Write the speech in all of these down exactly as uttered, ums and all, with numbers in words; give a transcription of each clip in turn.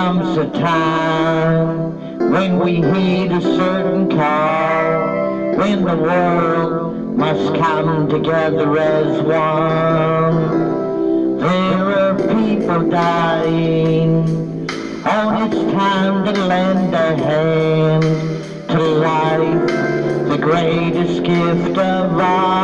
comes a time when we heed a certain call, when the world must come together as one. There are people dying, oh, it's time to lend a hand to life, the greatest gift of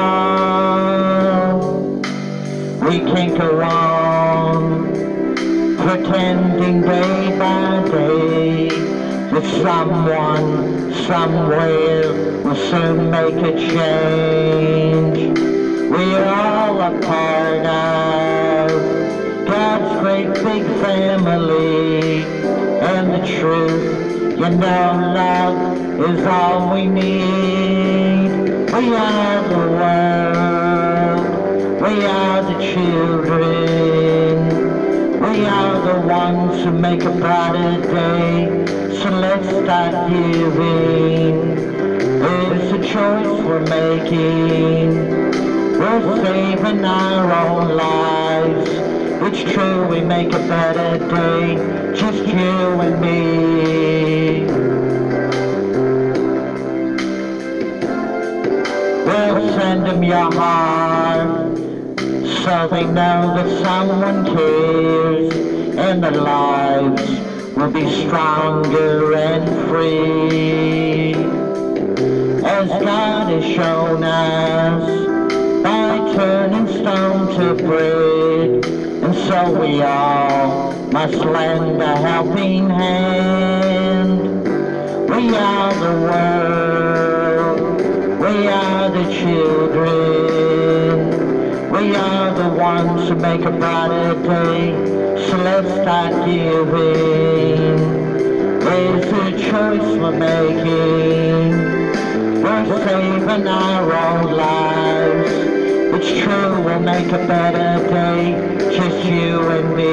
all. We can't go on pretending day by day that someone somewhere will soon make a change. We are all a part of God's great big family, and the truth, you know, love is all we need. We are the world, we are the children, we are the ones who make a brighter day, so let's start giving. It's a choice we're making, we're saving our own lives. It's true, we make a better day, just you and me. Well, send them your heart, so they know that someone cares, and their lives will be stronger and free. As God has shown us by turning stone to bread, and so we all must lend a helping hand. We are the world, we are the children, we are the ones who make a brighter day, so let's start giving. It's a choice we're making, we're saving our own lives. It's true, we'll make a better day, just you and me.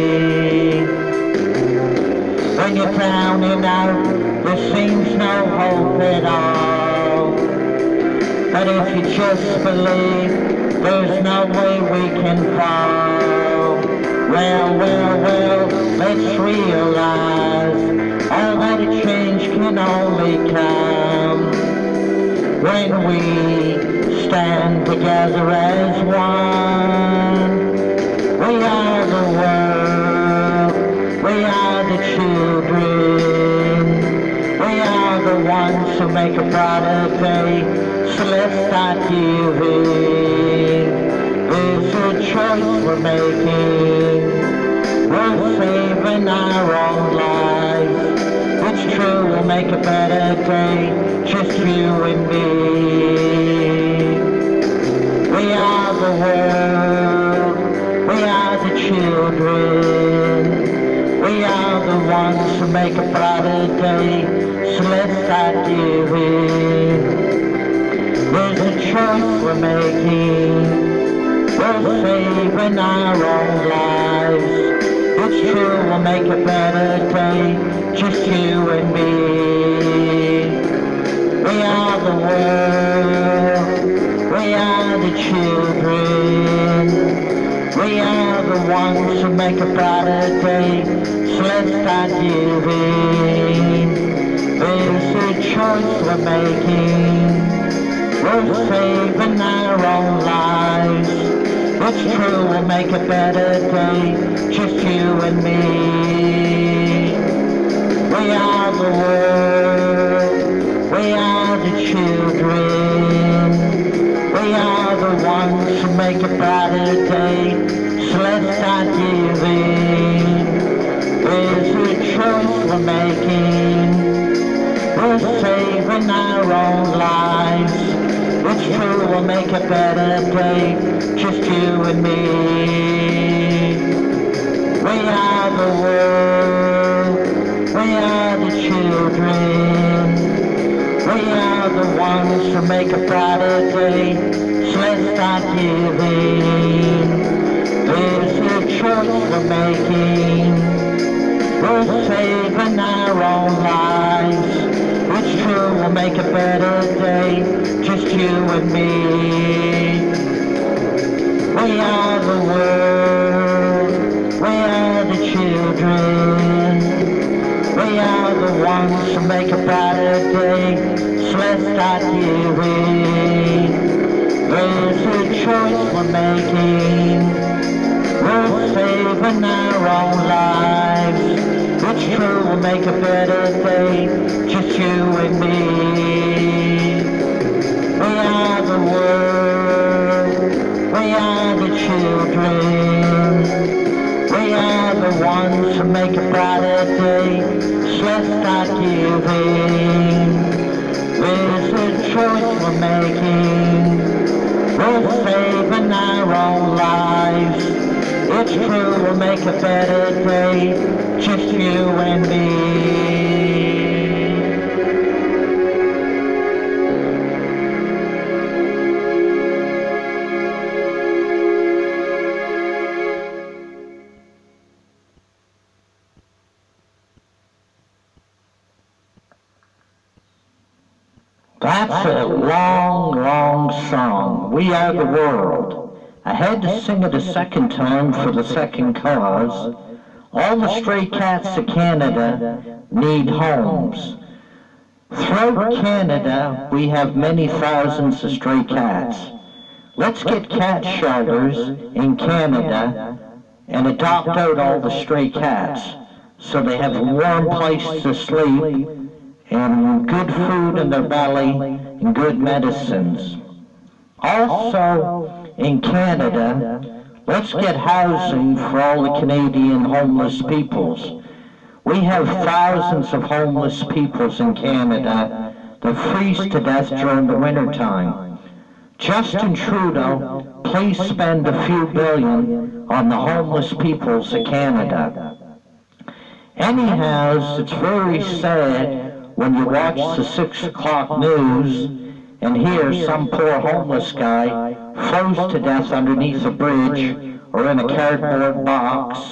When you're down and out, there seems no hope at all, but if you just believe, there's no way we can fall. Well, well, well, let's realize all that a change can only come when we stand together as one. We are the world, we are the children, we are the ones who make a brighter day, so let's start giving. It's a choice we're making, we're saving our own lives. It's true, we'll make a better day, just you and me. We are the world, we are the children, we are the ones who make a brighter day, so let's start giving. There's a choice we're making, we're saving our own lives. It's true, we'll make a better day, just you and me. We are the world, we are the children, we are the ones who make a brighter day, so let's start giving. There's a choice we're making, we're saving our own lives. It's true, we'll make a better day, just you and me. We are the world, we are the children, we are the ones who make a brighter day, so let's start giving. There's a choice we're making, we're saving our own lives. It's true, we'll make a better day, just you and me. We are the world, we are the children, we are the ones who make a brighter day, so let's start giving. There's a choice we're making, we're saving our own lives. It's true, we'll make a better day, just you and me. We are the world, we are the children, the ones who make a brighter day, so let's start hearing. There's a choice we're making, we're saving our own lives. It's true, we'll make a better day, just you and me. We are the world, we are the children, we are the ones who make a brighter day, so let's start giving. There's a choice we're making, we're saving our own lives. It's true, we'll make a better day, just you and me. That's a long, long song. We Are the World. I had to sing it a second time for the second cause. All the stray cats of Canada need homes. Throughout Canada, we have many thousands of stray cats. Let's get cat shelters in Canada and adopt out all the stray cats so they have a warm place to sleep and good food in their belly and good medicines. Also, in Canada, let's get housing for all the Canadian homeless peoples. We have thousands of homeless peoples in Canada that freeze to death during the wintertime. Justin Trudeau, please spend a few billion on the homeless peoples of Canada. Anyhow, it's very sad when you watch the six o'clock news and hear some poor homeless guy froze to death underneath a bridge or in a cardboard box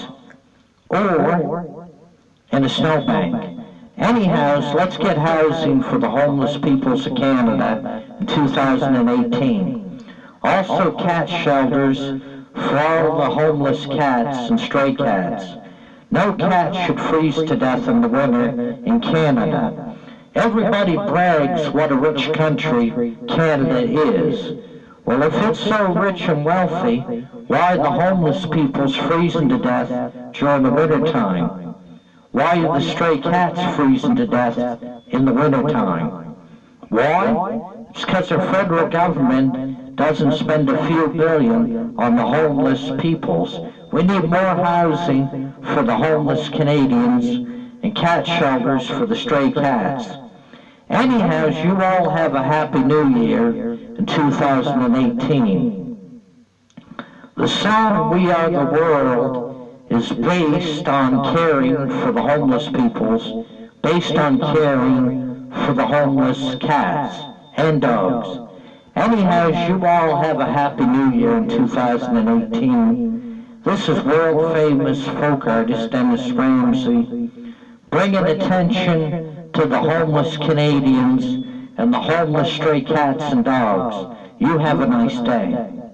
or in a snowbank. Anyhow, let's get housing for the homeless peoples of Canada in two thousand eighteen. Also cat shelters for all the homeless cats and stray cats. No cat should freeze to death in the winter in Canada. Everybody brags what a rich country Canada is. Well, if it's so rich and wealthy, why are the homeless people's freezing to death during the winter time? Why are the stray cats freezing to death in the winter time? Why? It's because our federal government doesn't spend a few billion on the homeless peoples. We need more housing for the homeless Canadians and cat shelters for the stray cats. Anyhow, you all have a happy new year in two thousand eighteen. The song We Are the World is based on caring for the homeless peoples, based on caring for the homeless cats and dogs. Anyhow, you all have a happy new year in two thousand eighteen. This is world famous folk artist Dennis Ramsay, bringing attention to the homeless Canadians and the homeless stray cats and dogs. You have a nice day.